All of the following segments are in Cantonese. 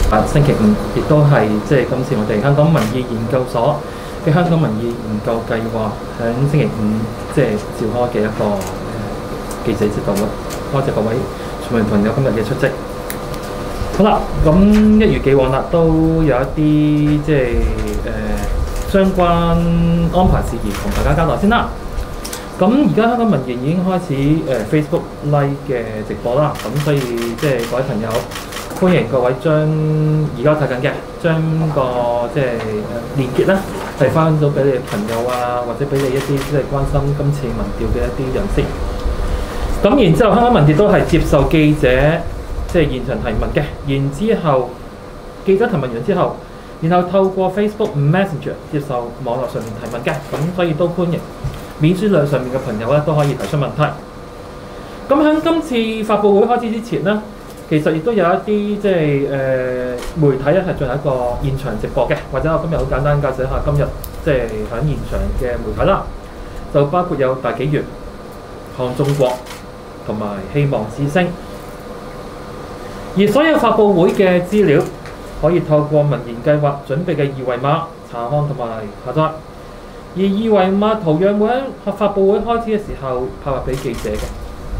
星期五亦都係即係今次我哋香港民意研究所嘅香港民意研究計劃喺星期五即係召開嘅一個記者招待會，多謝各位傳媒朋友今日嘅出席。好啦，咁一如既往啦，都有一啲即係相關安排事宜同大家交代先啦。咁而家香港民研已經開始Facebook Live 嘅直播啦，咁所以即係各位朋友歡迎各位將而家睇緊嘅將個即係連結啦，遞翻到俾你嘅朋友啊，或者俾你一啲即係關心今次民調嘅一啲人士。咁然之後香港民調都係接受記者即係現場提問嘅，然之後記者提問完之後，然後透過 Facebook Messenger 接受網絡上面提問嘅，咁所以都歡迎面書上面嘅朋友咧都可以提出問題。咁喺今次發佈會開始之前呢，其實亦都有一啲即係媒體咧係進行一個現場直播嘅，或者我今日好簡單介紹一下今日即係喺現場嘅媒體啦，就包括有大紀元、看中國同埋希望之聲。而所有發佈會嘅資料可以透過民研計劃準備嘅二維碼查看同埋下載，而二維碼圖樣會喺發佈會開始嘅時候派發俾記者嘅。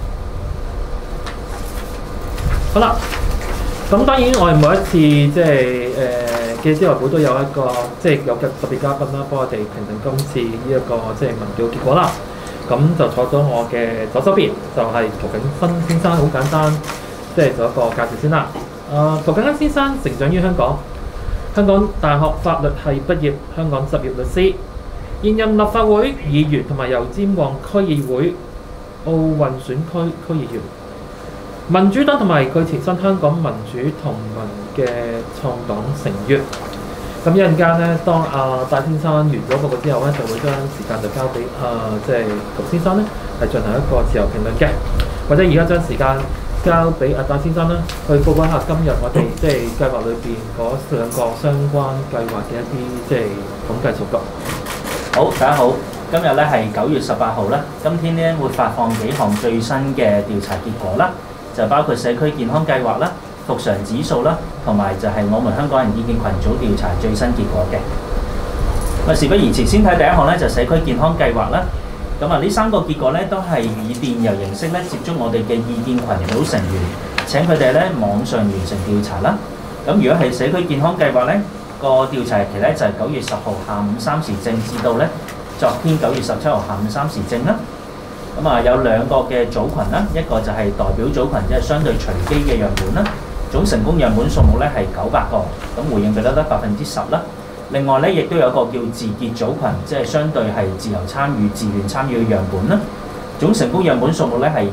好啦，咁當然我哋每一次即係記者招待會都有一個即係有嘅特別嘉賓啦，幫我哋評定今次呢一個即係民調結果啦。咁就坐咗我嘅左手邊，就係涂謹申先生，好簡單。即係做一個介紹先啦。涂謹申先生成長於香港大學法律系畢業，香港執業律師，現任立法會議員同埋油尖旺區議會奧運選區區議員，民主黨同埋佢前身香港民主同盟嘅創黨成員。咁一陣間咧，當戴先生完咗報告之後咧，就會將時間就交俾即係涂先生咧，係進行一個自由評論嘅，或者而家將時間交俾戴先生啦，去報告一下今日我哋即係計劃裏邊嗰兩個相關計劃嘅一啲即係統計數據。 好，大家好，今日咧係9月18號啦。今天咧會發放幾項最新嘅調查結果啦，就包括社區健康計劃啦、復常指數啦，同埋就係我們香港人意見群組調查最新結果嘅。事不宜遲，先睇第一項咧，就社區健康計劃啦。咁呢3個結果咧都係以電郵形式咧接觸我哋嘅意見群組成員，請佢哋咧網上完成調查啦。咁如果係社區健康計劃咧，個調查日期咧就係9月10號下午3時正至到咧昨天9月17號下午3時正啦。咁有2個嘅組群啦，一個就係代表組群，即係相對隨機嘅樣本啦，總成功樣本數目咧係900個，咁回應比率得10%啦。另外咧，亦都有一個叫自結組群，即係相對係自由參與、自願參與嘅樣本啦。總成功樣本數目咧係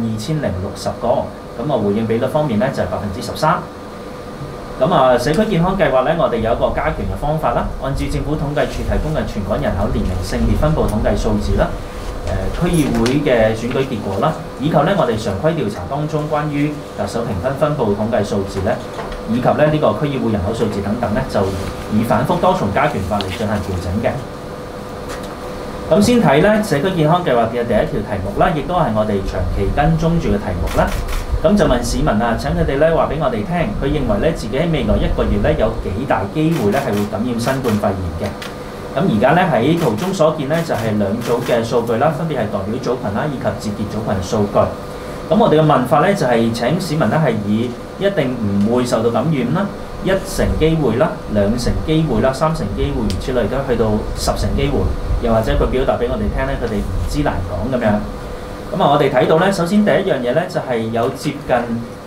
12060個，咁回應比率方面咧就係13%。咁社區健康計劃咧，我哋有一個加權嘅方法啦，按照政府統計處提供嘅全港人口年齡性別分佈統計數字啦，區議會嘅選舉結果啦，以及咧我哋常規調查當中關於特首評分分佈統計數字咧，以及咧呢個區議會人口數字等等咧，就以反覆多重加權法嚟進行調整嘅。咁先睇咧社區健康計劃嘅第一條題目啦，亦都係我哋長期跟蹤住嘅題目啦。咁就問市民請佢哋咧話俾我哋聽，佢認為咧自己喺未來1個月咧有幾大機會咧係會感染新冠肺炎嘅。咁而家咧喺圖中所見咧就係2組嘅數據啦，分別係代表組群啦以及自結組群數據。咁我哋嘅問法咧就係請市民咧係以一定唔會受到感染啦，1成機會啦，2成機會啦，3成機會，如此類都去到10成機會，又或者佢表達俾我哋聽咧，佢哋唔知難講咁樣。咁我哋睇到咧，首先第一樣嘢咧就係有接近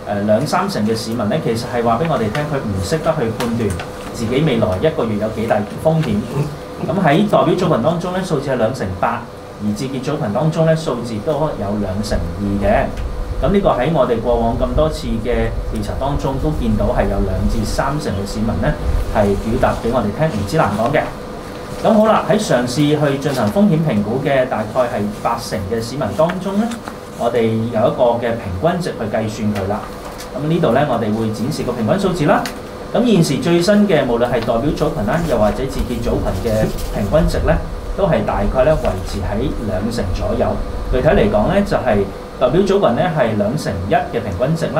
2-3成嘅市民咧，其實係話俾我哋聽，佢唔識得去判斷自己未來1個月有幾大風險。咁喺代表組群當中咧，數字係2成8，而自結組群當中咧，數字都有2成2嘅。咁呢個喺我哋過往咁多次嘅調查當中，都見到係有2至3成嘅市民咧係表達俾我哋聽，唔知難講嘅。咁好啦，喺嘗試去進行風險評估嘅大概係8成嘅市民當中咧，我哋有一個嘅平均值去計算佢啦。咁呢度咧，我哋會展示個平均數字啦。咁現時最新嘅無論係代表組群啦，又或者自結組群嘅平均值咧，都係大概咧維持喺2成左右。具體嚟講咧，就係代表組群咧係2成1嘅平均值啦，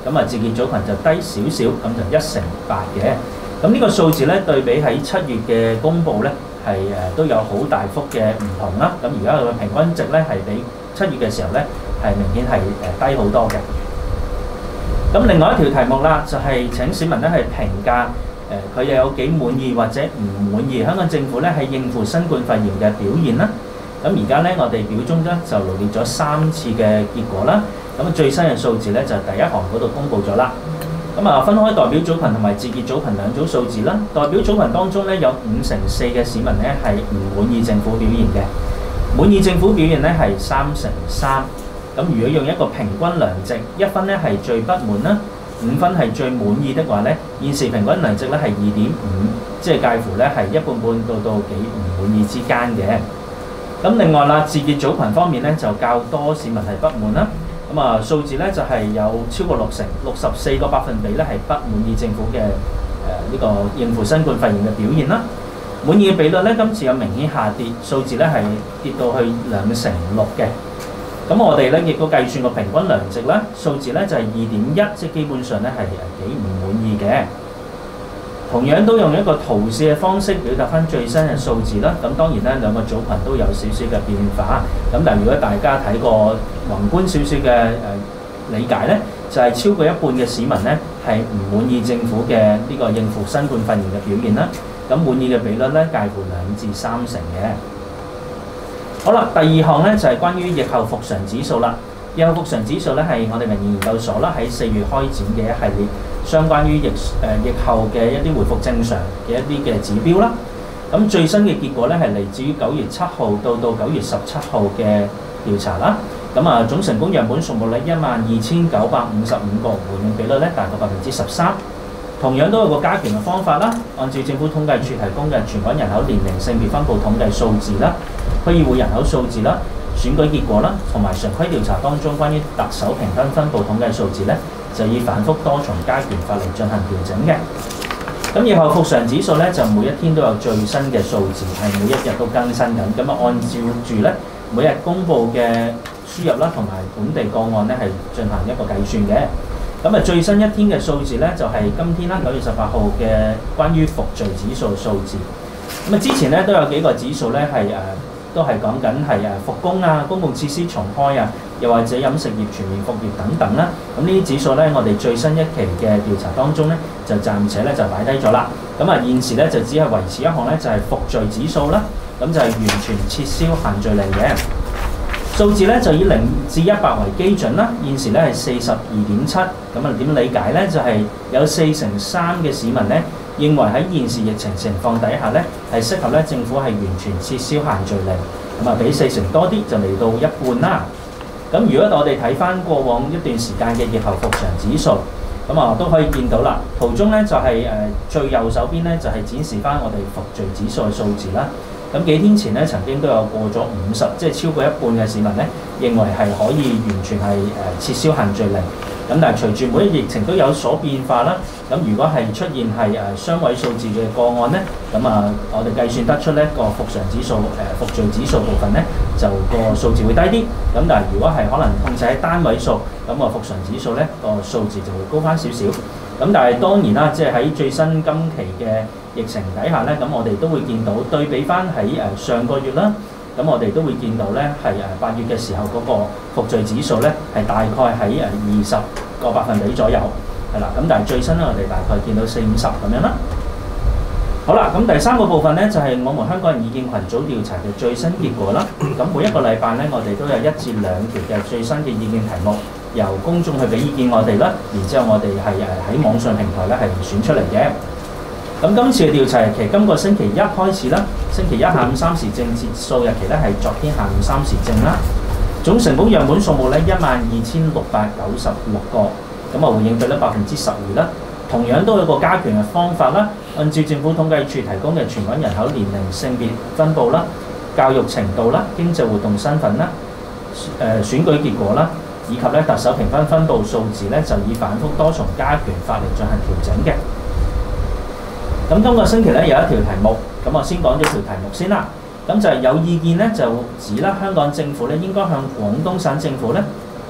咁啊自結組群就低少少，咁就1:8嘅。咁呢個數字咧對比喺7月嘅公佈咧係都有好大幅嘅唔同啦。咁而家佢嘅平均值咧係比7月嘅時候咧係明顯係低好多嘅。咁另外一條題目啦，就係請市民咧係評價佢又有幾滿意或者唔滿意香港政府咧係應付新冠肺炎嘅表現啦。咁而家咧我哋表中咧就羅列咗3次嘅結果啦。咁最新嘅數字咧就第一行嗰度公佈咗啦。咁啊分開代表組群同埋自結組群兩組數字啦。代表組群當中咧有54%嘅市民咧係唔滿意政府表現嘅，滿意政府表現咧係3%。咁如果用一個平均良值，1分咧係最不滿啦，5分係最滿意的話咧，現時平均良值咧係2.5，即係介乎咧係一半半到幾唔滿意之間嘅。咁另外啦，自結組群方面咧就較多市民係不滿啦。咁啊數字咧就係有超過64%個百分比咧係不滿意政府嘅呢個應付新冠肺炎嘅表現啦。滿意嘅比率咧今次有明顯下跌，數字咧係跌到去2.6%嘅。咁我哋咧亦都計算個平均良值啦，數字咧就係2.1，即係基本上咧係幾唔滿意嘅。同樣都用一個圖示嘅方式表達翻最新嘅數字啦。咁當然咧兩個組群都有少少嘅變化。咁但係如果大家睇過宏觀少少嘅理解咧，就係超過一半嘅市民咧係唔滿意政府嘅呢個應付新冠肺炎嘅表現啦。咁滿意嘅比率咧介乎2至3成嘅。好啦，第二項咧就係關於疫後復常指數啦。疫後復常指數咧係我哋民意研究所啦喺4月開展嘅一系列相關於疫後嘅一啲回復正常嘅一啲嘅指標啦。咁最新嘅結果咧係嚟自於9月7號到9月17號嘅調查啦。咁啊總成功樣本數目咧12955個，回應比率咧大概13%。同樣都有個加權嘅方法啦，按照政府統計處提供嘅全港人口年齡性別分佈統計數字啦、區議會人口數字啦、選舉結果啦，同埋常規調查當中關於特首評分分佈統計數字咧，就以反覆多重加權法嚟進行調整嘅。咁疫後復常指數咧，就每一天都有最新嘅數字，係每一日都更新緊。咁啊，按照住咧每日公佈嘅輸入啦，同埋本地個案咧，係進行一個計算嘅。咁啊，最新一天嘅數字咧，就係今天啦，9月18號嘅關於復聚指數數字。咁啊，之前咧都有幾個指數咧係都係講緊係復工啊、公共設施重開啊，又或者飲食業全面復業等等啦。咁呢啲指數咧，我哋最新一期嘅調查當中咧，就暫且咧就擺低咗啦。咁啊，現時咧就只係維持一項咧，就係復聚指數啦。咁就係完全撤銷限聚令嘅。數字咧就以0至100為基準啦，現時咧係42.7，咁啊點理解咧？就係有4成3嘅市民咧認為喺現時疫情情況底下咧係適合咧政府係完全撤銷限聚令，咁啊比4成多啲就嚟到一半啦。咁如果我哋睇翻過往一段時間嘅疫後復常指數，咁啊都可以見到啦。圖中咧就係最右手邊咧就係展示翻我哋復聚指數嘅數字啦。咁幾天前咧，曾經都有過咗50，即係超過一半嘅市民咧，認為係可以完全係撤銷限聚令。咁但係隨住每一疫情都有所變化啦，咁如果係出現係雙位數字嘅個案咧，咁啊我哋計算得出咧個復常指數復聚指數部分咧，就個數字會低啲。咁但係如果係可能控制喺單位數，咁個復常指數咧個數字就會高翻少少。咁但係當然啦，即係喺最新今期嘅疫情底下咧，咁我哋都會見到對比翻喺上個月啦，咁我哋都會見到咧係8月嘅時候嗰個復聚指數咧係大概喺20個百分比左右，係啦。咁但係最新咧我哋大概見到40-50咁樣啦。好啦，咁第三個部分咧就係我們香港人意見群組調查嘅最新結果啦。咁每一個禮拜咧，我哋都有1至2條嘅最新嘅意見題目，由公眾去俾意見我哋啦，然之後我哋係喺網上平台咧係選出嚟嘅。咁今次嘅調查日期今個星期1開始啦，星期1下午3時正，截數日期咧係昨天下午3時正啦。總成功樣本數目咧12696個，咁啊回應比率12%啦。同樣都有個加權嘅方法啦，按照政府統計處提供嘅全港人口年齡性別分佈啦、教育程度啦、經濟活動身份啦、選舉結果啦，以及咧特首評分分佈數字咧，就以反覆多重加權法嚟進行調整嘅。咁今個星期咧有一條題目，咁我先講咗條題目先啦。咁就係有意見咧就指啦，香港政府咧應該向廣東省政府咧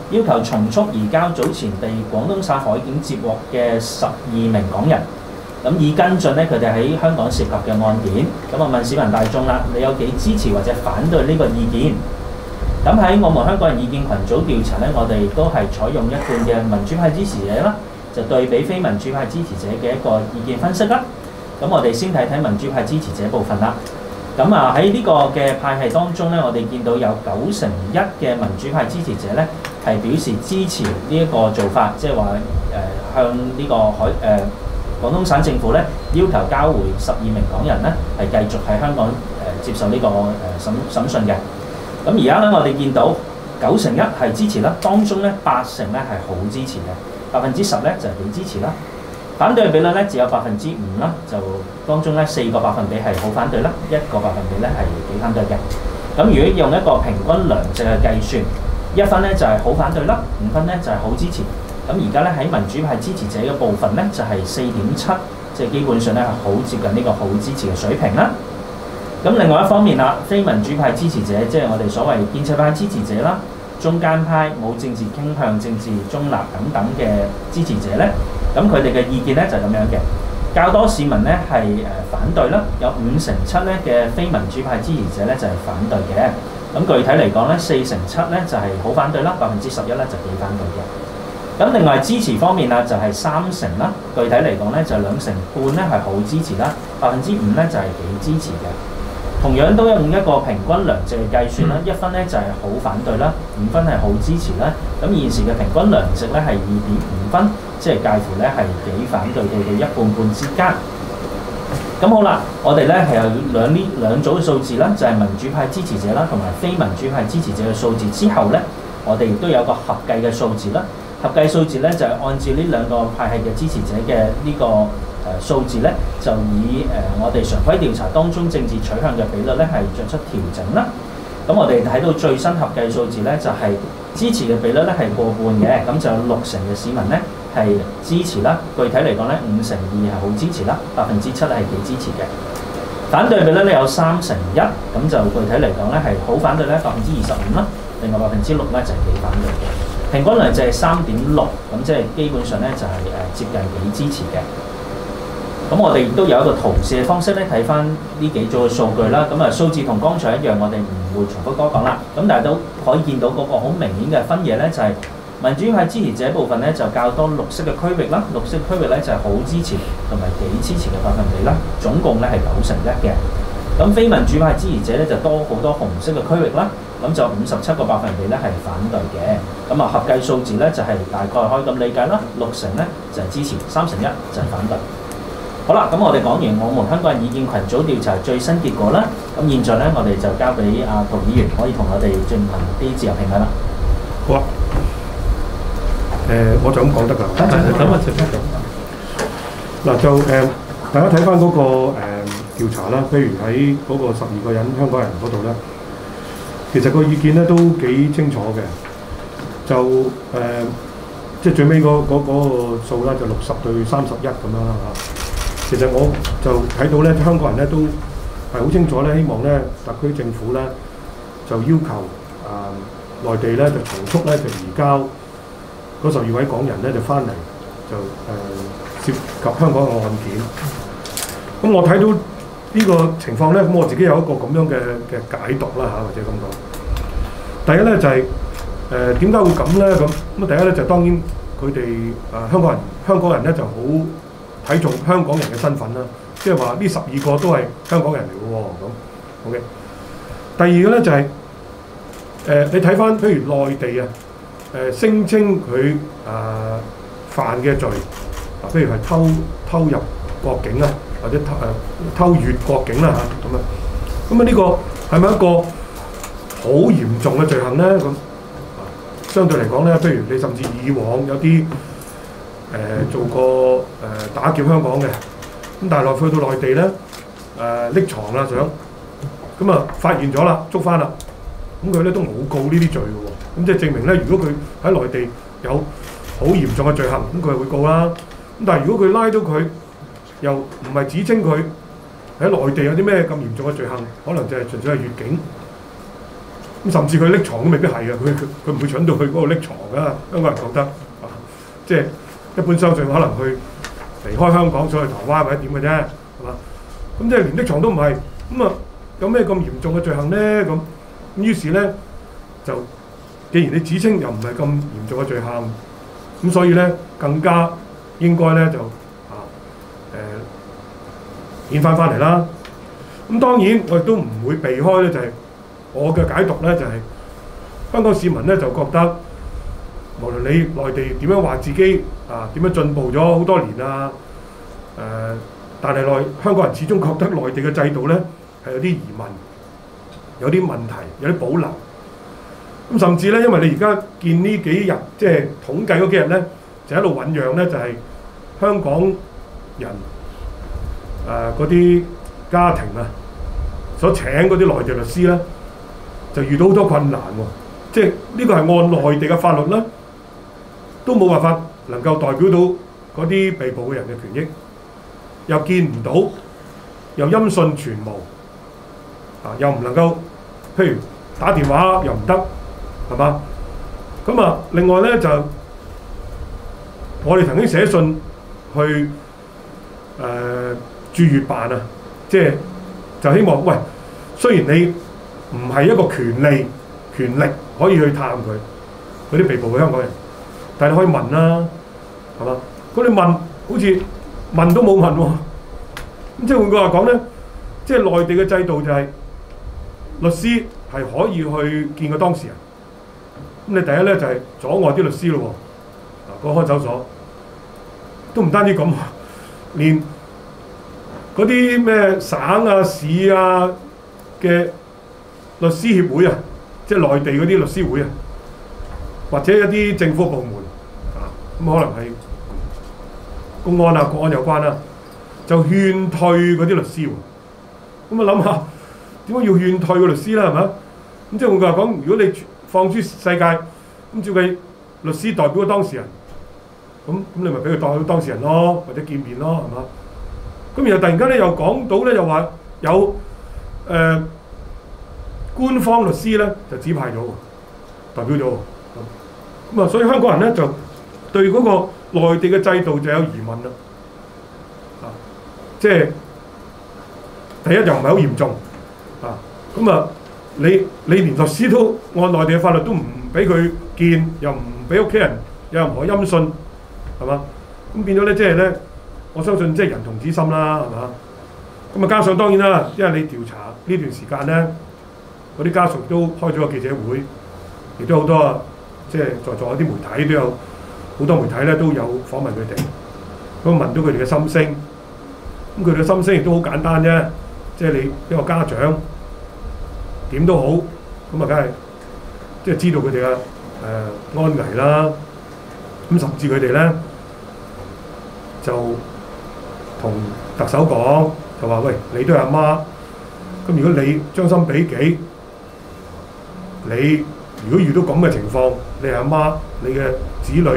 要求從速移交早前被廣東省海警接獲嘅12名港人，咁以跟進咧佢哋喺香港涉及嘅案件。咁啊問市民大眾啦，你有幾支持或者反對呢個意見？咁喺我們香港人意見群組調查咧，我哋都係採用一貫嘅民主派支持者啦，就對比非民主派支持者嘅一個意見分析啦。咁我哋先睇睇民主派支持者部分啦。咁啊喺呢個嘅派系當中咧，我哋見到有91%嘅民主派支持者咧係表示支持呢一個做法，即係話向呢個廣東省政府咧要求交回12名港人咧係繼續喺香港接受呢個審訊嘅。咁而家咧我哋見到91%係支持啦，當中咧80%咧係好支持嘅，10%咧就係幾支持啦。反對嘅比率咧只有5%啦，就當中咧4個百分比係好反對啦，1個百分比咧係幾反對嘅。咁如果用一個平均兩值嘅計算，1分咧就係好反對啦，5分咧就係好支持。咁而家咧喺民主派支持者嘅部分咧就係4.7，即係基本上咧係好接近呢個好支持嘅水平啦。咁另外一方面啦，非民主派支持者，即係我哋所謂建制派支持者啦、中間派、冇政治傾向、政治中立等等嘅支持者咧，咁佢哋嘅意見咧就係咁樣嘅。較多市民咧係反對啦，有5%7咧嘅非民主派支持者咧就係反對嘅。咁具體嚟講咧，4%7咧就係好反對啦，11%咧就幾反對嘅。咁另外支持方面啊，就係30%啦。具體嚟講咧，就2成半咧係好支持啦，5%咧就係幾支持嘅。同樣都用一個平均兩值嘅計算啦，1分咧就係好反對啦，5分係好支持啦。咁現時嘅平均兩值咧係2.5分，即係介乎咧係幾反對到一半半之間。咁好啦，我哋咧係有兩組嘅數字啦，就係民主派支持者啦，同埋非民主派支持者嘅數字之後咧，我哋亦都有個合計嘅數字啦。合計數字咧就係按照呢兩個派系嘅支持者嘅呢個數字咧，就以我哋常規調查當中政治取向嘅比率咧係作出調整啦。咁我哋睇到最新合計數字咧，就係支持嘅比率咧係過半嘅，咁就有60%嘅市民咧係支持啦。具體嚟講咧，2%係好支持啦，7%係幾支持嘅。反對比率咧有1/3，咁就具體嚟講咧係好反對咧25%啦，另外6%咧就係幾反對嘅。平均量就係3.6，咁即係基本上咧就係接近幾支持嘅。咁我哋亦都有一個圖示嘅方式咧，睇翻呢幾組嘅數據啦。咁啊數字同剛才一樣，我哋唔會重複多講啦。咁但係都可以見到嗰個好明顯嘅分野咧，就係民主派支持者部分咧就較多綠色嘅區域啦，綠色區域咧就係好支持同埋幾支持嘅百分比啦，總共咧係91%嘅。咁非民主派支持者咧就多好多紅色嘅區域啦，咁就57個百分比咧係反對嘅。咁啊合計數字咧就係大概可以咁理解啦，60%咧就係支持，31%就係反對。好啦，咁我哋講完我們香港人意見群組調查最新結果啦，咁現在咧我哋就交俾阿涂議員可以同我哋進行啲自由評論啦。 好啊，我就咁講得㗎。 咁啊，隨便講。 嗱就大家睇翻嗰個調查啦，譬如喺嗰個12個人香港人嗰度咧，其實個意見咧都幾清楚嘅，就即係最尾嗰個數啦，就60對31咁樣啦嚇。其實我就睇到咧，香港人咧都係好清楚咧，希望咧特區政府咧就要求內地咧就從速咧就移交嗰12位港人咧就翻嚟，就涉及香港嘅案件。咁我睇到呢個情況咧，咁我自己有一個咁樣嘅解讀啦嚇，或者咁講。第一咧就係點解會咁咧？咁第一咧就當然佢哋香港人咧就好睇重香港人嘅身份啦，即係話呢12個都係香港人嚟嘅喎，咁 OK。第二個咧就係你睇翻譬如內地啊，聲稱佢犯嘅罪，譬如係偷入國境啦，或者偷越國境啦嚇咁啊，咁啊呢個係咪一個好嚴重嘅罪行咧？咁相對嚟講咧，譬如你甚至以往有啲做過打劫香港嘅，咁但係去到內地咧匿藏啦想，咁啊發現咗啦，捉翻啦，咁佢咧都冇告呢啲罪嘅喎，咁即係證明咧，如果佢喺內地有好嚴重嘅罪行，咁佢係會告啦。咁但係如果佢拉到佢，又唔係指稱佢喺內地有啲咩咁嚴重嘅罪行，可能就係純粹係越境。咁咁甚至佢匿藏都未必係嘅，佢唔會蠢到去嗰度匿藏㗎。香港人覺得即係一般相信可能去離開香港，想去台灣或者點嘅啫，係嘛？咁即係連匿藏都唔係，咁啊有咩咁嚴重嘅罪行咧？咁於是咧就既然你指稱又唔係咁嚴重嘅罪行，咁所以咧更加應該咧就遣返嚟啦。咁當然我亦都唔會避開咧，就係我嘅解讀咧，就係香港市民咧就覺得，無論你內地點樣話自己點樣進步咗好多年啊，但係香港人始終覺得內地嘅制度咧係有啲疑問、有啲問題、有啲保留。咁甚至咧，因為你而家見呢幾日即係統計嗰幾日咧，就喺度醖釀咧，就係香港人嗰啲家庭所請嗰啲內地律師咧，就遇到好多困難喎。即係呢個係按內地嘅法律咧，都冇辦法能夠代表到嗰啲被捕嘅人嘅權益，又見唔到，又音訊全無，又唔能夠，譬如打電話又唔得，係嘛？咁另外咧就我哋曾經寫信去駐粵辦即係就希望，喂，雖然你唔係一個權力可以去探佢嗰啲被捕嘅香港人，但係你可以問啦，係嘛？咁你問好似問都冇問喎，咁即係換句話講咧，即係內地嘅制度就係律師係可以去見個當事人。咁你第一咧就係阻礙啲律師咯喎，個看守所都唔單止咁，連嗰啲咩省啊市啊嘅律師協會即係內地嗰啲律師會或者一啲政府部門咁可能係公安國安有關啦，就勸退嗰啲律師喎。咁諗下點解要勸退個律師啦？係咪？咁即係換句話講，如果你放諸世界，咁照計律師代表個當事人，咁你咪俾佢代表當事人咯，或者見面咯，係嘛？咁然後突然間咧又講到咧，又話有官方律師咧就指派咗，代表咗。咁所以香港人咧就對嗰個內地嘅制度就有疑問啦。即係第一又唔係好嚴重，你連律師都按內地嘅法律都唔俾佢見，又唔俾屋企人有任何音訊，係嘛？咁變咗咧，即係咧，我相信即係人同此心啦，係嘛？咁加上當然啦，因為你調查呢段時間咧，嗰啲家屬都開咗個記者會，亦都好多即係在座有啲媒體都有好多媒體咧都有訪問佢哋，咁問到佢哋嘅心聲。咁佢哋嘅心聲亦都好簡單啫，即係你一個家長。點都好，咁梗係即係知道佢哋嘅安危啦。咁甚至佢哋咧就同特首講，就話喂，你都係阿媽，咁如果你將心比己，你如果遇到咁嘅情況，你係阿媽，你嘅子女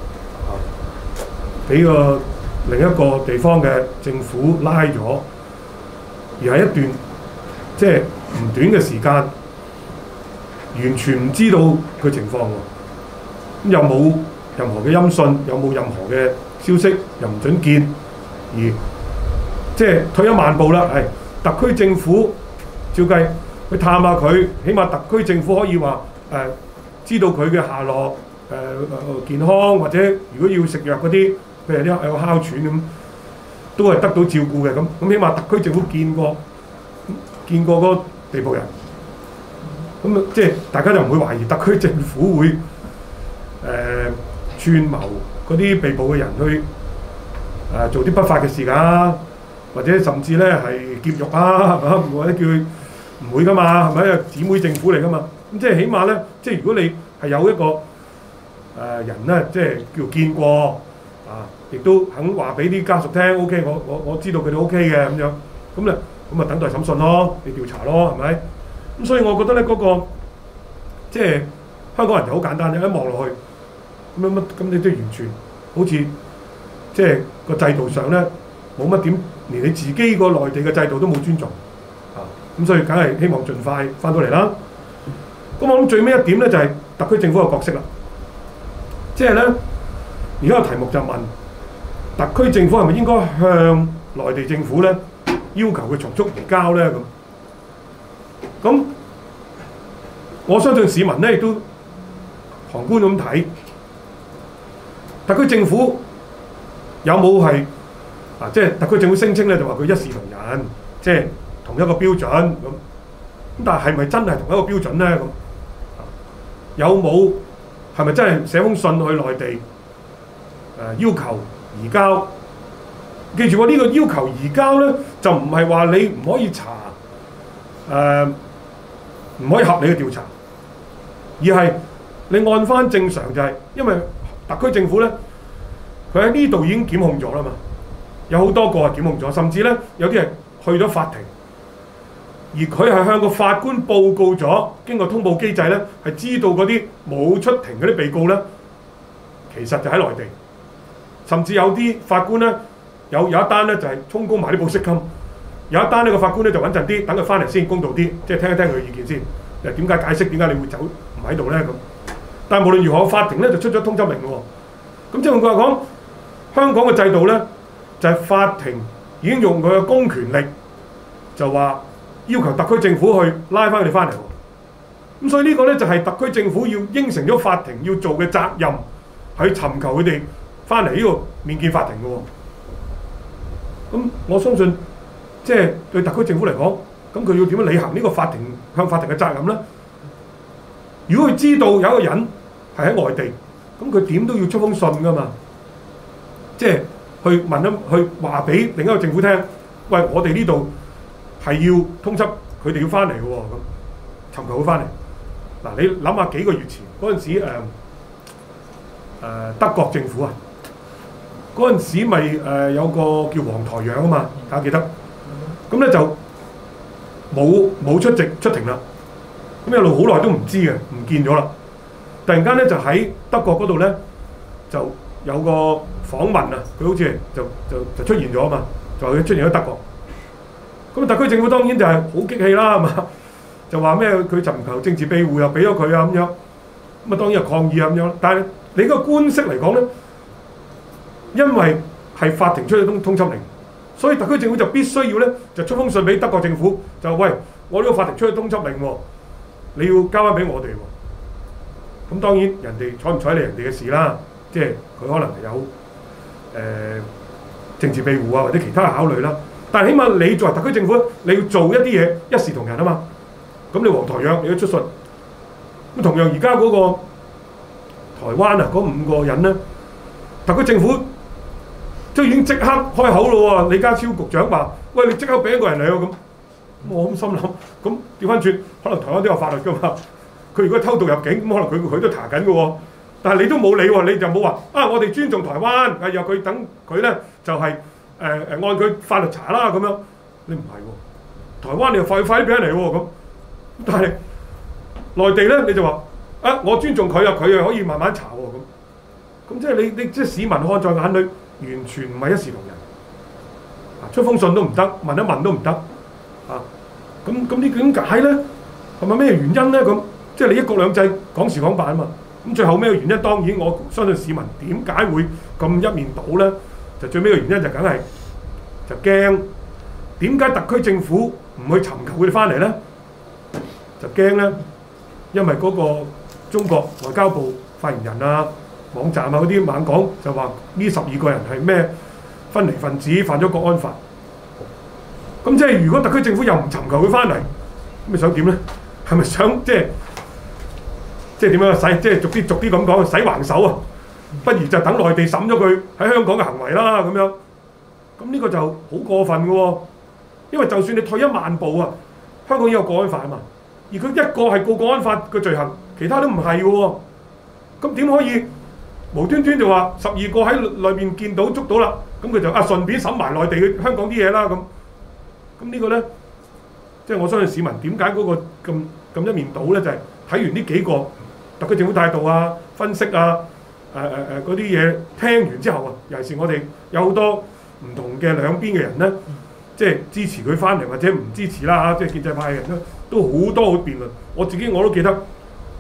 俾個另一個地方嘅政府拉咗，而係一段即係唔短嘅時間，完全唔知道佢情況喎，咁又冇任何嘅音訊，又冇任何嘅消息，又唔準見，而即係退一萬步啦，係特區政府照計去探下佢，起碼特區政府可以話知道佢嘅下落，健康，或者如果要食藥嗰啲，譬如啲有哮喘咁，都係得到照顧嘅。咁起碼特區政府見過嗰個被捕人，咁即係大家就唔會懷疑特區政府會串謀嗰啲被捕嘅人去做啲不法嘅事㗎，或者甚至咧係劫獄啊，係嘛？或者叫佢唔會㗎嘛，係咪？姊妹政府嚟㗎嘛，咁即係起碼咧，即係如果你係有一個人咧，即係叫見過亦都肯話俾啲家屬聽 ，OK， 我知道佢哋 OK 嘅咁樣，咁等待審訊咯，你調查咯，係咪？咁所以我覺得咧嗰個即係香港人就好簡單，一望落去咁你都完全好似即係個制度上咧冇乜點，連你自己個內地嘅制度都冇尊重咁所以梗係希望盡快翻到嚟啦。 咁我諗最尾一點咧就係特區政府嘅角色啦，即係咧而家個題目就問特區政府係咪應該向內地政府咧要求佢從速移交咧咁？我相信市民咧亦都旁觀咁睇，特區政府有冇係即係特區政府聲稱咧就話佢一視同仁，即係同一個標準咁。咁但係咪真係同一個標準咧咁？有冇係咪真係寫封信去內地要求移交？記住喎，呢個要求移交咧就唔係話你唔可以查唔可以合理嘅調查，而係你按翻正常就係，因為特區政府咧佢喺呢度已經檢控咗啦嘛，有好多個係檢控咗，甚至咧有啲係去咗法庭。而佢係向個法官報告咗，經過通報機制咧，係知道嗰啲冇出庭嗰啲被告咧，其實就喺內地。甚至有啲法官咧，有一單咧就係充公埋啲保釋金，有一單呢個法官咧就穩陣啲，等佢翻嚟先公道啲，即係聽一聽佢嘅意見先。又點解解釋點解你會走唔喺度咧咁？但係無論如何，法庭咧就出咗通緝令喎。咁即係換句話講，香港嘅制度咧就係法庭已經用佢嘅公權力，就話要求特區政府去拉翻佢哋翻嚟喎，咁所以呢個咧就係特區政府要應承咗法庭要做嘅責任，去尋求佢哋翻嚟呢個面見法庭嘅喎。咁我相信即係對特區政府嚟講，咁佢要點樣履行呢個向法庭嘅責任咧？如果佢知道有一個人係喺外地，咁佢點都要出封信噶嘛，即係去話俾另一個政府聽，喂，我哋呢度係要通緝佢哋要翻嚟嘅喎，咁尋求佢翻嚟。嗱，你諗下幾個月前嗰陣時，德國政府啊，嗰陣時咪有個叫黃台仰啊嘛，大家記得？咁咧就冇出庭啦，咁一路好耐都唔知嘅，唔見咗啦。突然間咧就喺德國嗰度咧就有個訪問啊，佢好似就出現咗啊嘛，就佢出現喺德國。咁特區政府當然就係好激氣啦，係嘛？就話咩佢尋求政治庇護又俾咗佢啊咁樣，咁啊當然又抗議啊咁樣。但係你個官式嚟講咧，因為係法庭出咗通緝令，所以特區政府就必須要咧就出封信俾德國政府，就喂，我呢個法庭出咗通緝令喎，你要交翻俾我哋喎。咁當然人哋睬唔睬你人哋嘅事啦，即係佢可能有政治庇護啊或者其他嘅考慮啦。但係起碼你作為特區政府，你要做一啲嘢一視同仁啊嘛。咁你黃台仰你都出信，咁同樣而家嗰個台灣啊嗰5個人咧，特區政府都已經即刻開口咯喎。李家超局長話：喂，你即刻俾一個人嚟喎咁。我咁心諗，咁調翻轉，可能台灣都有法律㗎嘛。佢如果偷渡入境，咁可能佢都查緊嘅喎。但係你都冇理喎，你就冇話啊！我哋尊重台灣，又佢等佢咧就係、按佢法律查啦咁樣。你唔係喎，台灣你又快啲俾人嚟喎咁。但係內地咧你就話啊，我尊重佢啊，佢又可以慢慢查喎咁。咁即係你即係市民看在眼裏，完全唔係一視同仁。出封信都唔得，問一問都唔得。啊，咁呢點解咧？係咪咩原因咧？咁即係你一國兩制講時講辦啊嘛。咁最後咩原因？當然我相信市民點解會咁一面倒咧？就最尾嘅原因就梗係就驚點解特區政府唔去尋求佢哋翻嚟咧？就驚咧，因為嗰個中國外交部發言人啊、網站啊嗰啲猛講就話呢12個人係咩分離分子，犯咗國安法。咁即係如果特區政府又唔尋求佢翻嚟，咁你想點咧？係咪想即係點樣洗？即係逐啲咁講，洗橫手啊！不如就等內地審咗佢喺香港嘅行為啦咁樣。咁呢個就好過分嘅喎，因為就算你退一萬步啊，香港已經有國安法啊嘛，而佢一個係告國安法嘅罪行，其他都唔係嘅喎。咁點可以無端端就話12個喺裏邊見到捉到啦？咁佢就順便審埋內地嘅香港啲嘢啦咁。咁呢個咧，即係我相信市民點解嗰個咁一面倒咧，就係睇完呢幾個特區政府態度啊、分析啊、嗰啲嘢聽完之後啊，尤其是我哋有好多唔同嘅兩邊嘅人咧，即係支持佢翻嚟或者唔支持啦嚇，即係建制派嘅人咧，都好多辯論。我都記得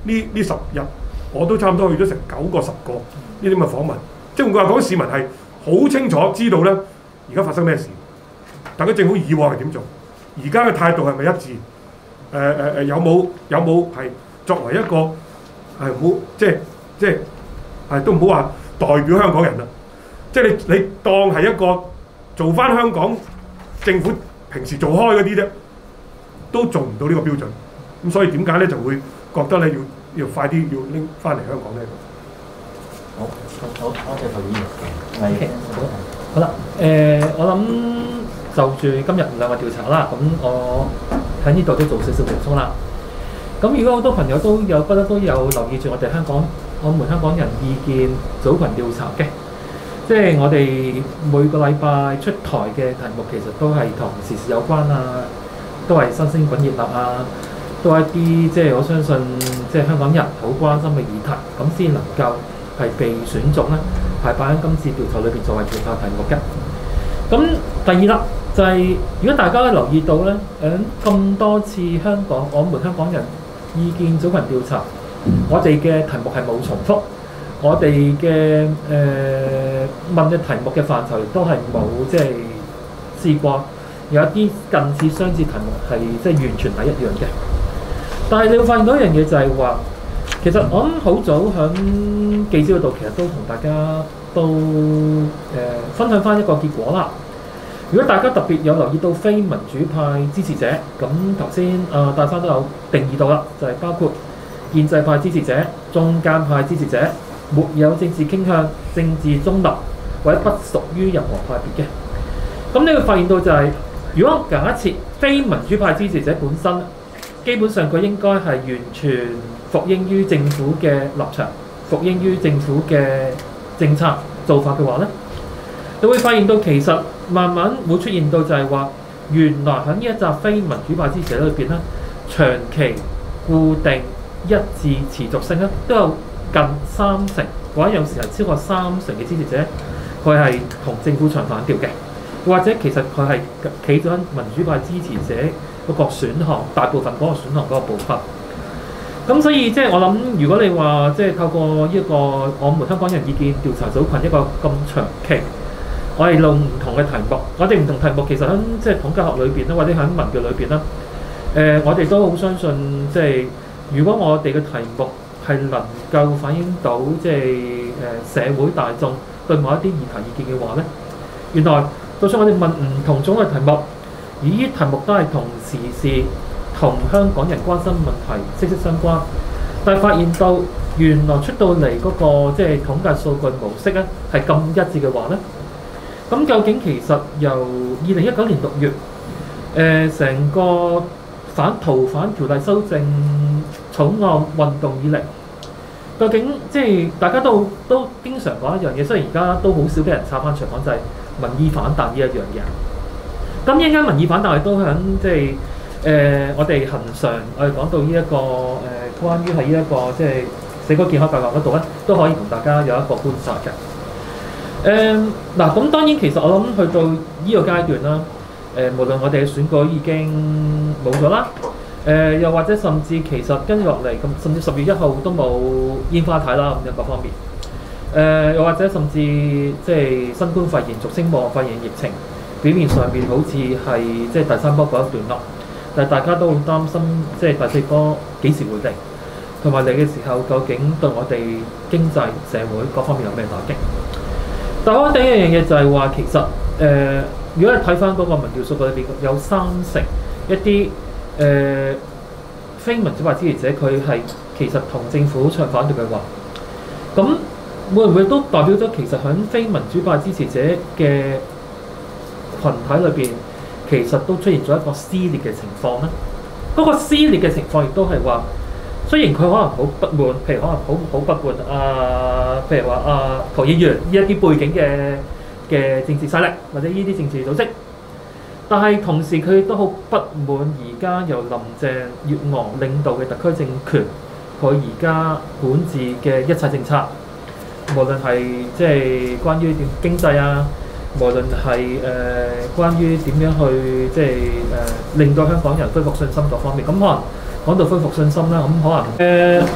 呢10日我都差唔多去咗成9個10個呢啲咁嘅訪問，即係換句話講，市民係好清楚知道咧而家發生咩事，特區政府以往係點做，而家嘅態度係咪一致？有冇係作為一個係唔好即係都唔好話代表香港人啦，即係你當係一個做翻香港政府平時做開嗰啲啫，都做唔到呢個標準。咁所以點解咧就會覺得咧要快啲要拎翻嚟香港咧？ 好，多謝涂議員。係， 好啦，我諗就住今日2個調查啦，咁我喺呢度都做少少補充啦。咁如果好多朋友都有留意住我們香港人意見組群調查嘅，即係我哋每個禮拜出台嘅題目其實都係同時事有關啊，都係新鮮滾熱辣啊，都係一啲即係我相信即係香港人好關心嘅議題，咁先能夠係被選中咧，係擺喺今次調查裏邊作為調查題目嘅。咁第二啦，就係、如果大家留意到咧，咁多次我們香港人意見組群調查，我哋嘅題目係冇重複，我哋嘅問嘅題目嘅範疇亦都係冇即係試過有一啲近似相似題目係即係完全係一樣嘅。但係你會發現到一樣嘢就係話，其實我諗好早響記者嗰度，其實都同大家都分享翻一個結果啦。如果大家特別有留意到非民主派支持者，咁頭先大生都有定義到啦，就係、包括建制派支持者、中間派支持者、沒有政治傾向、政治中立或者不屬於任何派別嘅。咁你會發現到就係、如果假設非民主派支持者本身，基本上佢應該係完全服膺於政府嘅立場，服膺於政府嘅政策做法嘅話咧，你會發現到其實慢慢會出現到就係話，原來喺呢一紮非民主派支持者裏邊咧，長期固定一致持續性咧，都有近30%，或者有時係超過30%嘅支持者，佢係同政府唱反調嘅，或者其實佢係企咗喺民主派支持者嗰個選項，大部分嗰個選項嗰個部分。咁所以即係我諗，如果你話即係透過呢一個我們香港人意見調查組群一個咁長期，我哋用唔同嘅題目，我哋唔同題目其實喺即係統計學裏邊咧，或者喺文嘅裏邊咧，我哋都好相信即係如果我哋嘅題目係能夠反映到即係社會大眾對某一啲議題意見嘅話咧，原來就算我哋問唔同種嘅題目，而呢啲題目都係同時事同香港人關心問題息息相關，但係發現到原來出到嚟嗰個即係統計數據模式咧係咁一致嘅話咧，咁究竟其實由2019年6月成個逃犯條例修正草案運動以嚟，究竟即係大家都經常講一樣嘢，雖然而家都好少俾人插翻場講，就係民意反彈呢一樣嘢。咁依家民意反彈亦都響即係我哋恆常我哋講到呢一個關於係呢一個即係社區健康計劃嗰度咧，都可以同大家有一個觀察嘅。嗱，咁當然其實我諗去到呢個階段啦，無論我哋嘅選舉已經冇咗啦，又或者甚至其實跟住落嚟咁，甚至10月1號都冇煙花睇啦咁樣各方面，又或者甚至即係新冠肺炎俗稱武漢肺炎疫情，表面上面好似係即係第3波嗰一段落，但係大家都好擔心即係第4波幾時會嚟，同埋嚟嘅時候究竟對我哋經濟社會各方面有咩打擊？但係我第一樣嘢就係話，其實如果你睇翻嗰個民調數據裏邊，有30%一啲非民主派支持者，佢係其實同政府唱反調嘅話，咁會唔會都代表咗其實喺非民主派支持者嘅群體裏邊，其實都出現咗一個撕裂嘅情況咧？嗰個撕裂嘅情況亦都係話，雖然佢可能好不滿，譬如可能好不滿譬如話涂議員呢一啲背景嘅政治勢力或者呢啲政治組織，但係同時佢都好不滿而家由林鄭月娥領導嘅特區政權，佢而家管治嘅一切政策，無論係即係關於經濟啊，無論係關於點樣去即係令到香港人恢復信心各方面，咁可能講到恢復信心啦，咁可能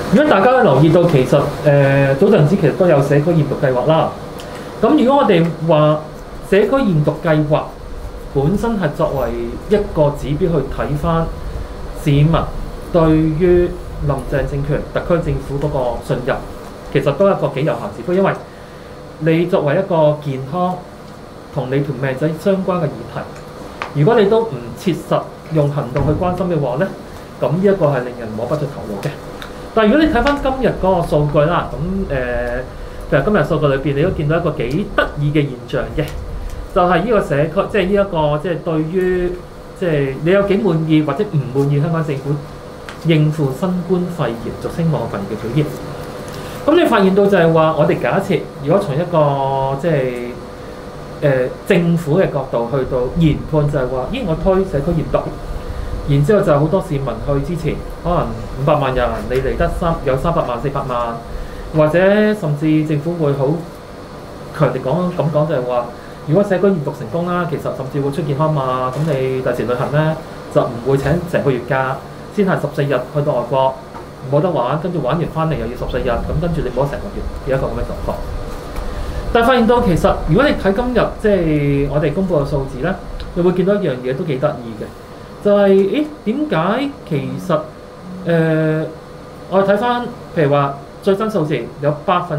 如果大家留意到，其實早陣子其實都有社區驗毒計劃啦。咁如果我哋話社區驗毒計劃本身係作為一個指標去睇返市民對於林鄭政權、特區政府嗰個信任，其實都係一個幾有效指標，因為你作為一個健康同你條命仔相關嘅議題，如果你都唔切實用行動去關心嘅話呢，咁呢一個係令人摸不着頭腦嘅。但係如果你睇翻今日嗰個數據啦，咁譬如今日數據裏邊，你都見到一個幾得意嘅現象嘅，就係呢個社區，即係呢一個即係對於即係你有幾滿意或者唔滿意香港政府應付新冠肺炎俗稱武漢肺炎嘅表現。咁你發現到就係話，我哋假設如果從一個即係政府嘅角度去到研判，就係話，咦，我推社區驗毒。然之後就好多市民去支持，可能500萬人，你嚟得有300萬、400萬，或者甚至政府會好強烈咁講，就係話，如果社區驗毒成功啦，其實甚至會出健康碼，咁你第時旅行咧就唔會請成個月假，先係14日去到外國冇得玩，跟住玩完翻嚟又要14日，咁跟住你冇成個月嘅一個咁嘅狀況。但係發現到其實，如果你睇今日即係我哋公佈嘅數字咧，你會見到一樣嘢都幾得意嘅。就係、是，點解其實我哋睇翻，譬如話最新數字有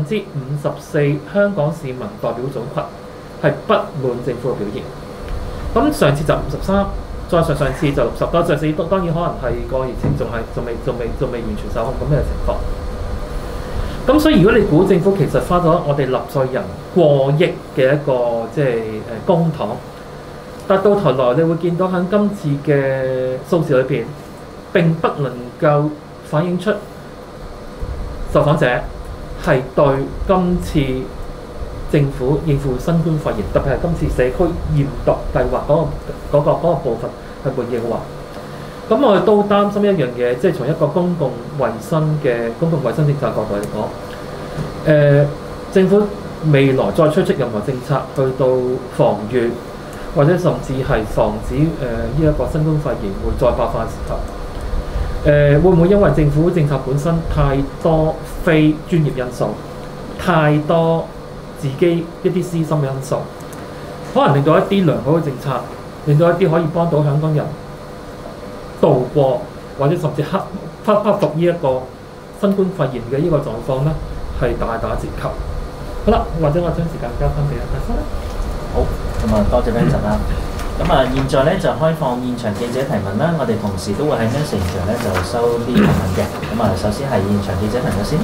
54%香港市民代表組群係不滿政府嘅表現。咁上次就53%，再上次就60%多，上次當然可能係個疫情仲未完全受控咁嘅情況。咁所以如果你估政府其實花咗我哋納稅人過億嘅一個即係公帑。但到頭來，你會見到喺今次嘅數字裏邊，並不能夠反映出受訪者係對今次政府應付新冠肺炎，特別係今次社區驗毒計劃嗰個部分係滿意嘅話，咁我哋都擔心一樣嘢，即係從一個公共衛生政策角度嚟講，政府未來再推出任何政策去到防禦，或者甚至係防止呢一個新冠肺炎會再爆發嘅時候，會唔會因為政府政策本身太多非專業因素，太多自己一啲私心嘅因素，可能令到一啲良好嘅政策，令到一啲可以幫到香港人渡過，或者甚至克服呢一個新冠肺炎嘅呢個狀況咧，係大打折扣。好啦，或者我將時間交翻俾阿大生啦。 好，咁啊多謝 Vincent 啦。咁啊，現在咧就開放現場記者提問啦。我哋同時都會喺 Messenger 咧就收啲提問嘅。咁啊，首先係現場記者提問先。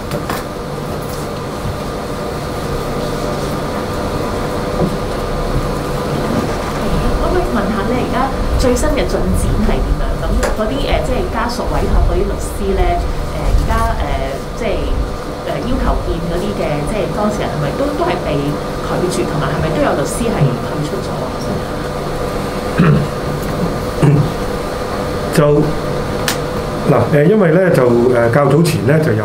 可唔可以問下咧，而家最新嘅進展係點樣？咁嗰啲即係家屬委託嗰啲律師咧，而家即係要求見嗰啲嘅即係當事人係咪都係被拒絕，同埋係咪都有律師係退出咗？ 就嗱因為咧就較早前咧就有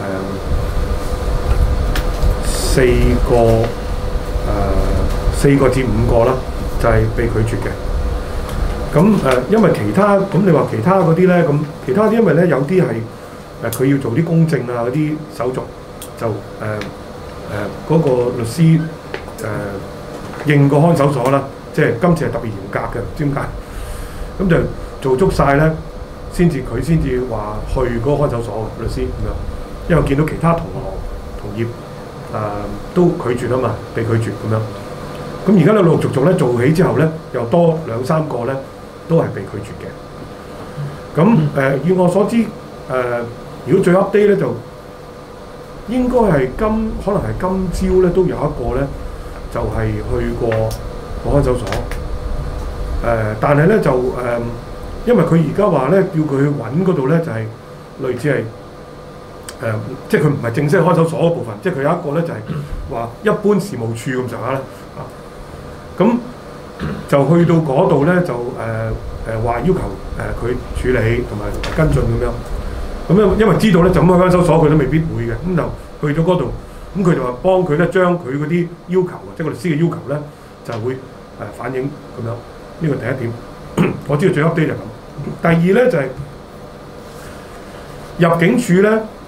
4個至5個啦，就係被拒絕嘅。咁因為其他咁你話其他嗰啲咧，咁其他啲因為咧有啲係佢要做啲公證啊嗰啲手續，就嗰個律師認個看守所啦，即係今次係特別嚴格嘅，唔知點解。咁就做足晒咧，佢先至話去嗰個看守所律師咁樣，因為見到其他同業都拒絕啊嘛，被拒絕咁樣。咁而家咧陸陸續續咧做起之後咧，又多2-3個咧都係被拒絕嘅。咁以我所知如果最 update 咧就應該係可能係今朝咧都有一個咧就係去過個看守所。但係咧就因為佢而家話咧叫佢去揾嗰度咧就係類似係即係佢唔係正式看守所嗰部分，即係佢有一個咧就係話一般事務處咁上下咧咁就去到嗰度咧就話要求佢處理同埋跟進咁樣。咁因為知道咧就咁去看守所佢都未必會嘅，咁就去到嗰度，咁佢就話幫佢咧將佢嗰啲要求，即係個律師嘅要求咧就會反映咁樣。呢個第一點，我知道最 update 就係咁。第二咧就係入境處咧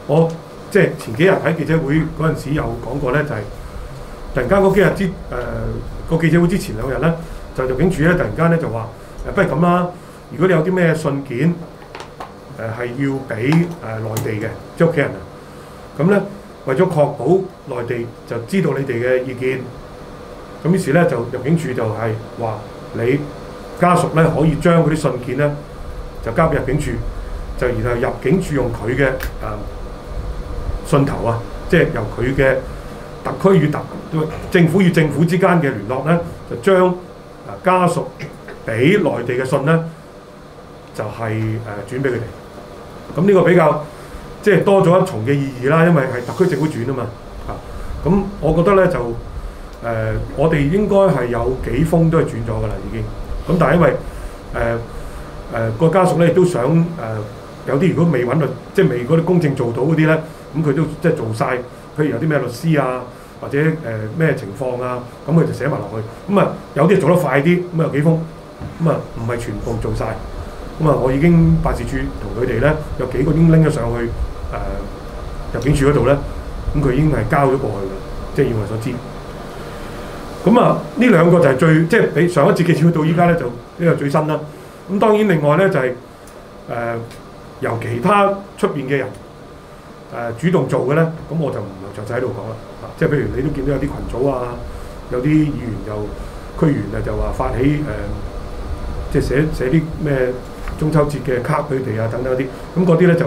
我即係前幾日喺記者會嗰陣時有講過咧，就係、突然間嗰幾日個記者會之前2日咧，就入境處咧突然間咧就話不如咁啦，如果你有啲咩信件係要俾內地嘅即係屋企人啊，咁咧為咗確保內地就知道你哋嘅意見，咁於是咧就入境處就係話你家屬咧可以將嗰啲信件咧就交俾入境處，就然後入境處用佢嘅信頭啊，即係由佢嘅特區與政府與政府之間嘅聯絡咧，就將家屬俾內地嘅信咧，就係轉俾佢哋。咁呢個比較即係多咗一重嘅意義啦，因為係特區政府轉啊嘛。咁我覺得咧就我哋應該係有幾封都係轉咗㗎啦，已經。咁但係因為個家屬咧亦都想有啲如果未揾到，即係未嗰啲公證做到嗰啲咧，咁佢都即係做晒，譬如有啲咩律師啊，或者咩情況啊，咁佢就寫埋落去。咁啊有啲做得快啲，咁有幾封，咁啊唔係全部做晒。咁啊我已經辦事處同佢哋咧有幾個已經拎咗上去入境處嗰度咧，咁佢已經係交咗過去㗎，即係以我所知。咁啊呢兩個就係最即係比上一次記者會到依家咧就呢個最新啦。咁當然另外咧就係由其他出邊嘅人主動做嘅咧，咁我就唔詳細喺度講啦。即係譬如你都見到有啲群組啊，有啲議員區議員就話發起即係寫啲咩中秋節嘅卡俾佢哋啊等等啲，咁嗰啲咧就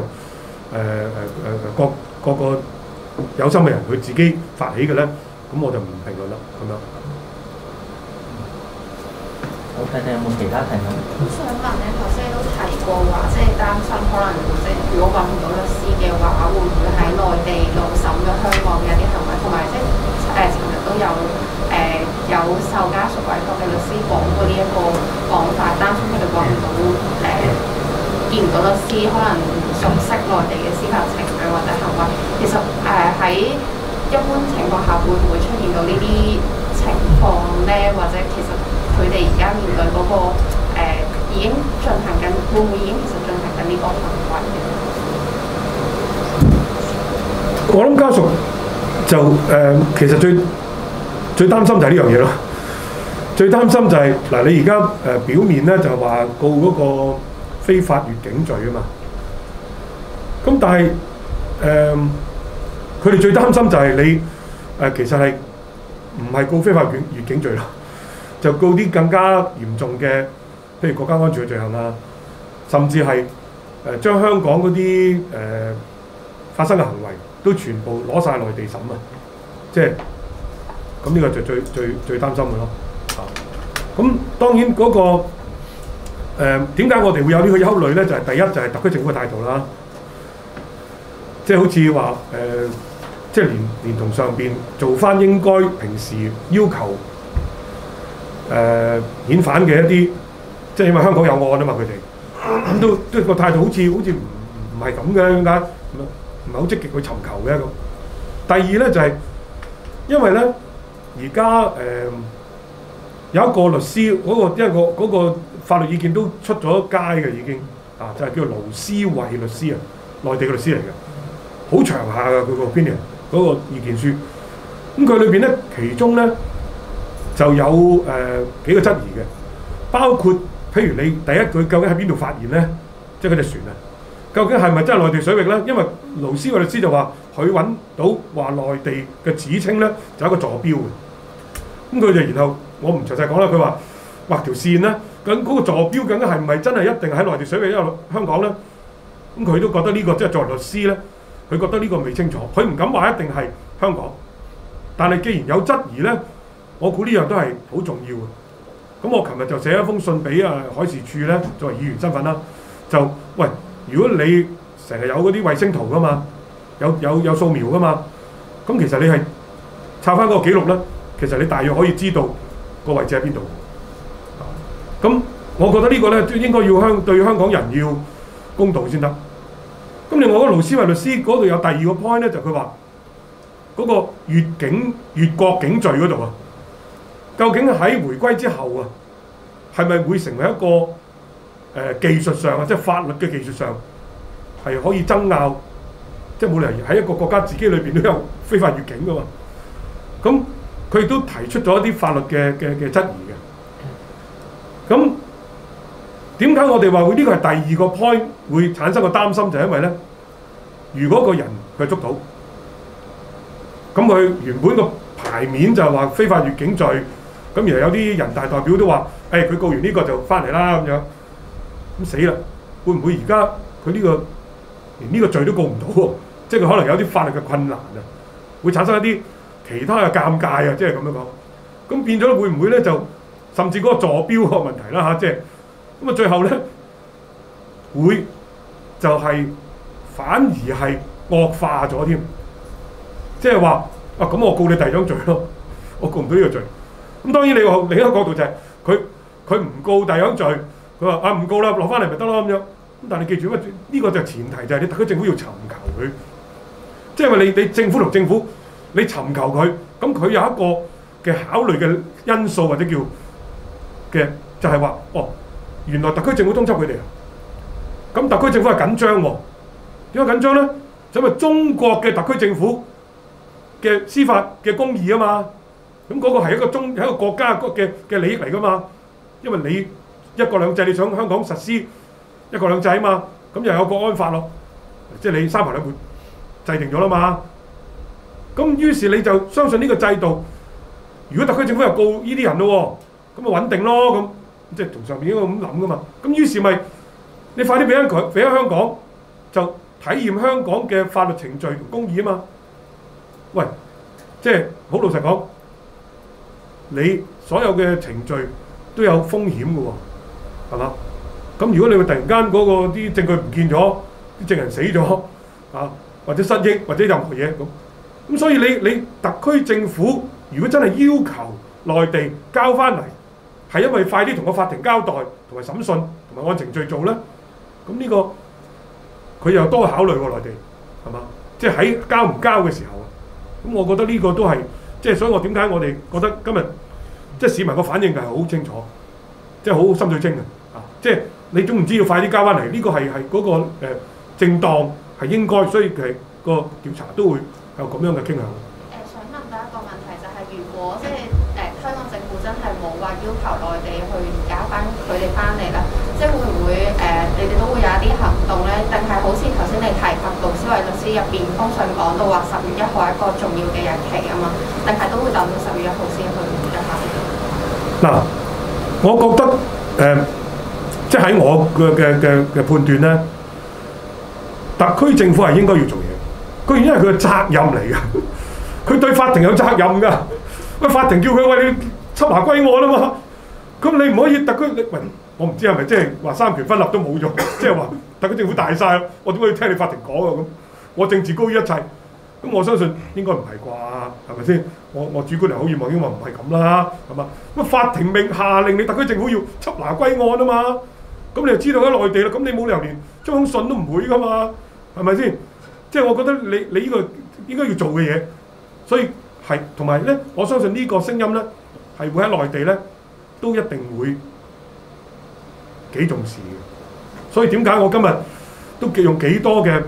各個有心嘅人佢自己發起嘅咧，咁我就唔評論啦咁樣。 好，睇睇有冇其他題目。 我想問咧，頭先都提過話，即係擔心可能即係如果揾唔到律師嘅話，會唔會喺內地路審咗香港嘅一啲行為，同埋即係尋日都有受家屬委託嘅律師講過呢一個講法，擔心佢哋揾唔到見唔到律師，可能唔熟悉內地嘅司法程序或者行為。其實喺一般情況下，會唔會出現到呢啲情況咧？或者其實佢哋而家面對嗰個已經進行緊，會唔會已經其實進行緊呢個行為嘅？ 我諗家屬就其實最擔心就係呢樣嘢咯。最擔心就係嗱，你而家表面咧就話告嗰個非法越境罪啊嘛。咁但係佢哋最擔心就係你其實係唔係告非法越境罪咯？就告啲更加嚴重嘅，譬如國家安全嘅罪行啊，甚至係將香港嗰啲發生嘅行為都全部攞晒內地審啊！即係咁呢個就最擔心嘅咯。咁當然嗰個點解我哋會有呢個憂慮咧？就係第一就係特區政府嘅態度啦，即係好似話即係連同上邊做翻應該平時要求。遣返嘅一啲，即係因為香港有案啊嘛，佢哋咁都個態度好似唔係咁嘅，點解唔係好積極去尋求嘅咁？第二咧就係、因為咧而家有一個律師因為嗰個法律意見都出咗街嘅已經就係叫盧思慧律師啊，內地嘅律師嚟嘅，好長下嘅佢個 opinion 嗰個意見書。咁佢裏邊咧其中咧。就有幾個質疑嘅，包括譬如你第一句究竟喺邊度發現咧？即係嗰隻船啊，究竟係咪真係內地水域咧？因為盧思慧律師就話佢揾到話內地嘅指稱咧，就係一個坐標嘅。咁佢就然後我唔詳細講啦，佢話畫條線咧，咁嗰個坐標究竟係唔係真係一定喺內地水域，因為香港咧？咁佢都覺得呢個即係作為律師咧，佢覺得呢個未清楚，佢唔敢話一定係香港。但係既然有質疑咧。我估呢樣都係好重要嘅。咁我琴日就寫一封信俾海事處咧，作為議員身份啦，就喂，如果你成日有嗰啲衛星圖噶嘛，有掃描噶嘛，咁其實你係抄翻嗰個記錄咧，其實你大約可以知道個位置喺邊度。咁我覺得呢個咧應該要對香港人要公道先得。咁另外嗰個盧思慧律師嗰度有第二個 point 咧，就佢話嗰個越國境罪嗰度啊。究竟喺回歸之後啊，係咪會成為一個技術上啊，即係法律嘅技術上係可以爭拗即係冇理由喺一個國家自己裏邊都有非法越境噶嘛。咁佢亦都提出咗一啲法律嘅質疑嘅。咁點解我哋話會呢個係第二個 point 會產生個擔心？就係因為咧，如果個人佢捉到，咁佢原本個牌面就係話非法越境罪，咁然後有啲人大代表都話，佢告完呢個就翻嚟啦咁樣，咁死啦！會唔會而家佢呢個連呢個罪都告唔到喎？即係佢可能有啲法律嘅困難啊，會產生一啲其他嘅尷尬啊，即係咁樣講。咁變咗會唔會咧就甚至嗰個坐標個問題啦嚇，即係咁啊最後咧會就係反而係惡化咗添，即係話咁我告你第二張罪咯，我告唔到呢個罪。咁當然你話另一個角度就係佢唔告第二張罪，佢話唔告啦，落翻嚟咪得咯咁樣。咁但係你記住呢個就係前提，就係你特區政府要尋求佢，即係話你政府同政府你尋求佢，咁佢有一個嘅考慮嘅因素或者叫嘅就係話原來特區政府通緝佢哋啊，咁特區政府係緊張喎。點解緊張咧？就因為中國嘅特區政府嘅司法嘅公義啊嘛，咁嗰個係一個國家嘅利益嚟噶嘛。因為你一國兩制，你想香港實施一國兩制啊嘛，咁又有國安法咯，即係你三牌兩撥制定咗啦嘛。咁於是你就相信呢個制度，如果特區政府又告呢啲人咯，咁咪穩定咯，咁即係同上面應該咁諗噶嘛。咁於是咪你快啲俾翻香港，就體驗香港嘅法律程序同公義啊嘛。喂，即係好老實講，你所有嘅程序都有風險嘅喎，係嘛？咁如果你會突然間嗰個啲證據唔見咗，啲證人死咗啊，或者失憶或者任何嘢咁所以你特區政府如果真係要求內地交翻嚟，係因為快啲同個法庭交代同埋審訊同埋按程序做咧，咁呢個佢又多考慮喎內地，係嘛？即係喺交唔交嘅時候，咁我覺得呢個都係即係所以我點解我哋覺得今日即係市民個反應係好清楚，即係好心水清嘅啊！即係你總唔知要快啲交翻嚟，呢個係嗰個正當係應該，所以佢個調查都會有咁樣嘅傾向。 想問到一個問題就係，如果即係香港政府真係冇話要求內地去交翻佢哋翻嚟啦，即係會唔會你哋都會有一啲行動咧？定係好似頭先你提及盧思維律師入邊封信講到話10月1號係一個重要嘅日期啊嘛？定係都會等到10月1號先去一下？ 嗱，我覺得即係喺我嘅判斷咧，特區政府係應該要做嘢。個原因係佢嘅責任嚟㗎，佢對法庭有責任㗎。喂，法庭叫佢喂你緝拿歸案啊嘛，咁你唔可以特區我唔知係咪即係話三權分立都冇咗，即係話特區政府大晒，我點可以聽你法庭講啊咁？我政治高於一切，咁我相信應該唔係啩，係咪先？我主觀嚟好願望，應該唔係咁啦，係嘛？咁法庭下令你特區政府要緝拿歸案啊嘛，咁你就知道喺內地啦，咁你冇理由連張信都唔會㗎嘛，係咪先？即係我覺得你呢個應該要做嘅嘢，所以係同埋咧，我相信呢個聲音咧係會喺內地咧都一定會幾重視嘅。所以點解我今日都用幾多嘅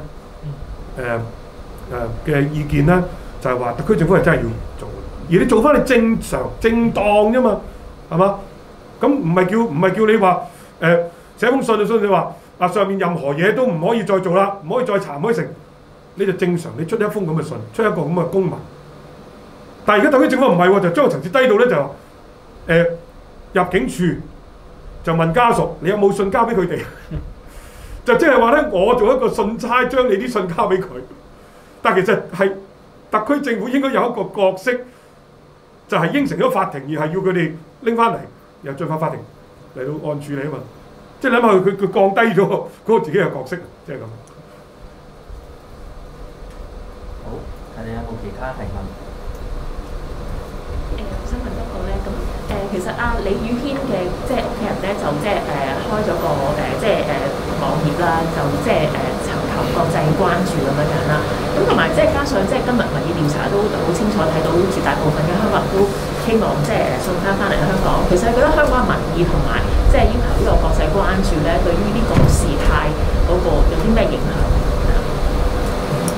嘅意見咧，就係話特區政府係真係要做，而你做翻你正常正當啫嘛，係嘛？咁唔係叫你話寫封信就信你話上面任何嘢都唔可以再做啦，唔可以再查，唔可以成。你就正常，你出一封咁嘅信，出一個咁嘅公文。但係而家特區政府唔係喎，就將個層次低到咧就入境處就問家屬，你有冇信交俾佢哋？就即係話咧，我做一個信差，將你啲信交俾佢。但係其實係特區政府應該有一個角色，就係應承咗法庭，而係要佢哋拎翻嚟，由進發法庭嚟到按處理啊嘛。即係諗下佢降低咗嗰個自己嘅角色，即係咁。 好，睇你有冇其他提問？ 我想問多個咧，咁其實李宇軒嘅即係屋企人咧，就即係開咗個網頁啦，就即係尋求國際關注咁樣啦。咁同埋即係加上即係今日民意調查都好清楚睇到，絕大部分嘅香港人都希望即係送翻嚟香港。其實你覺得香港嘅民意同埋即係要求呢個國際關注咧，對於呢個事態嗰個有啲咩影響？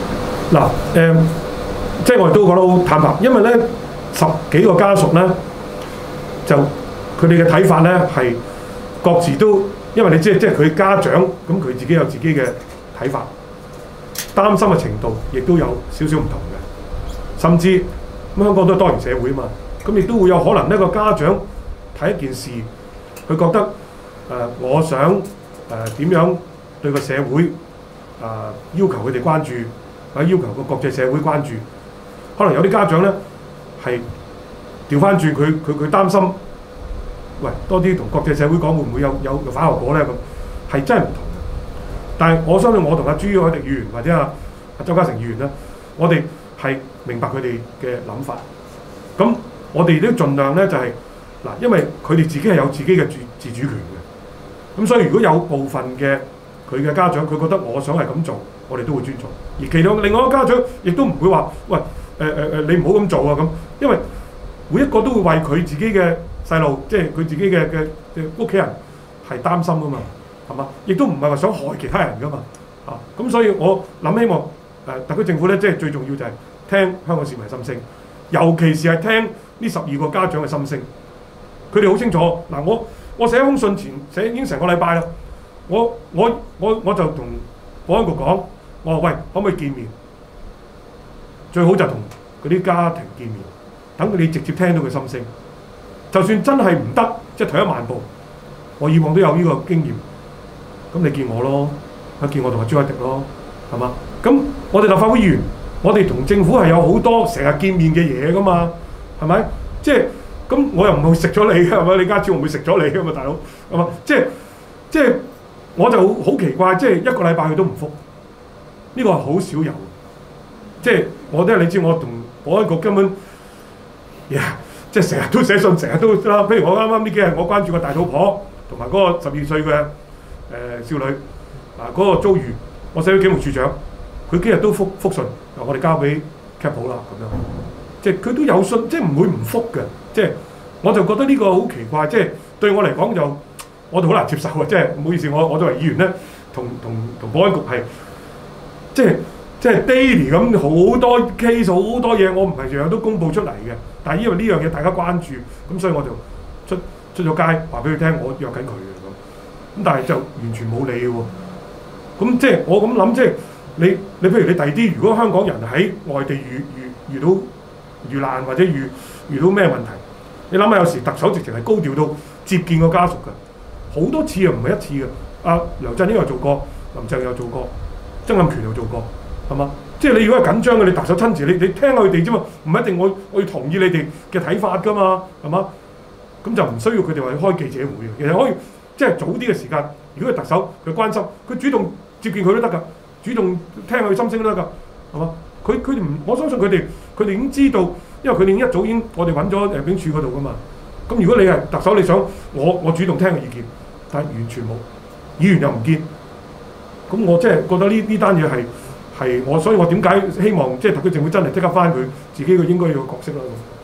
嗱即係我哋都講得好坦白，因為咧10幾個家屬咧，就佢哋嘅睇法咧係各自都，因為你知即係佢家長咁，佢自己有自己嘅睇法，擔心嘅程度亦都有少少唔同嘅，甚至香港都係多元社會啊嘛，咁亦都會有可能呢個家長睇一件事，佢覺得我想點樣對個社會要求佢哋關注，或者要求個國際社會關注，可能有啲家長咧係調翻轉，佢擔心，喂多啲同國際社會講會唔會有反效果咧？咁係真係唔同嘅。但係我相信我同阿朱凱廸議員或者阿周家成議員咧，我哋係明白佢哋嘅諗法。咁我哋都盡量咧就係嗱，因為佢哋自己係有自己嘅自主權嘅。咁所以如果有部分嘅佢嘅家長，佢覺得我想係咁做，我哋都會尊重。而其他另外一個家長亦都唔會話，喂你唔好咁做啊咁，因為每一個都會為佢自己嘅細路，即係佢自己嘅屋企人係擔心噶嘛，係嘛？亦都唔係話想害其他人噶嘛，咁所以我諗希望特區政府咧，即係最重要就係聽香港市民心聲，尤其是係聽呢12個家長嘅心聲。佢哋好清楚嗱，我寫封信前寫已經成個禮拜啦，我就同保安局講，我話喂，可唔可以見面？最好就同嗰啲家庭見面，等佢哋直接聽到佢心聲。就算真係唔得，即係退一萬步，我以往都有呢個經驗。咁你見我咯，見我同阿朱凱廸咯，係嘛？咁我哋立法會議員，我哋同政府係有好多成日見面嘅嘢噶嘛，係咪？即係咁，我又唔會食咗你嘅，係咪？李家超唔會食咗你嘅嘛，大佬，係嘛？即係我就好奇怪，即係一個禮拜佢都唔覆，呢個係好少有。即係我都係你知，我同保安局根本，即係成日都寫信，成日都啦。譬如我啱啱呢幾日，我關注個大肚婆同埋嗰個12歲嘅少女嗰個遭遇，我寫咗警務處長，佢幾日都覆信，我哋交俾 Cap 啦咁樣。即係佢都有信，即係唔會唔覆嘅。即係我就覺得呢個好奇怪，即係對我嚟講就我哋好難接受啊！即係唔好意思，我作為議員咧，同保安局係即係 daily 咁好多 case 好多嘢，我唔係樣樣都公佈出嚟嘅。但係因為呢樣嘢大家關注，咁所以我就出咗街話俾佢聽，我約緊佢嘅咁。但係就完全冇理嘅喎。咁即係我咁諗，即係你譬如你第啲，如果香港人喺外地遇到遇難或者遇到咩問題，你諗下有時特首直情係高調到接見個家屬㗎，好多次啊，唔係一次嘅。梁振英又做過，林鄭又做過，曾蔭權又做過。係嘛？即係你如果係緊張嘅，你特首親自，你聽下佢哋啫嘛，唔一定我要同意你哋嘅睇法㗎嘛，係嘛？咁就唔需要佢哋話要開記者會嘅，其實可以即係早啲嘅時間。如果係特首佢關心，佢主動接見佢都得㗎，主動聽下佢心聲都得㗎，係嘛？佢哋唔，我相信佢哋已經知道，因為佢哋一早已經我哋揾咗入境處嗰度㗎嘛。咁如果你係特首，你想我主動聽個意見，但係完全冇，議員又唔見，咁我即係覺得呢單嘢係我，所以我點解希望即係特區政府真係即刻翻佢自己個應該要嘅角色啦。